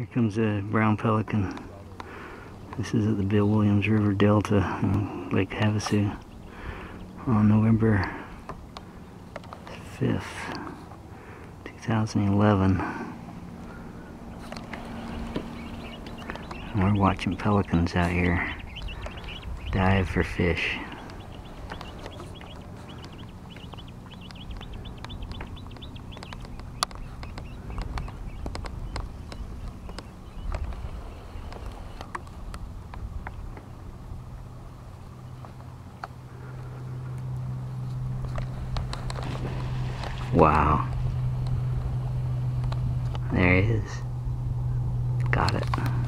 Here comes a brown pelican. This is at the Bill Williams River Delta in Lake Havasu on November 5th, 2011. And we're watching pelicans out here dive for fish. Wow. There he is. Got it.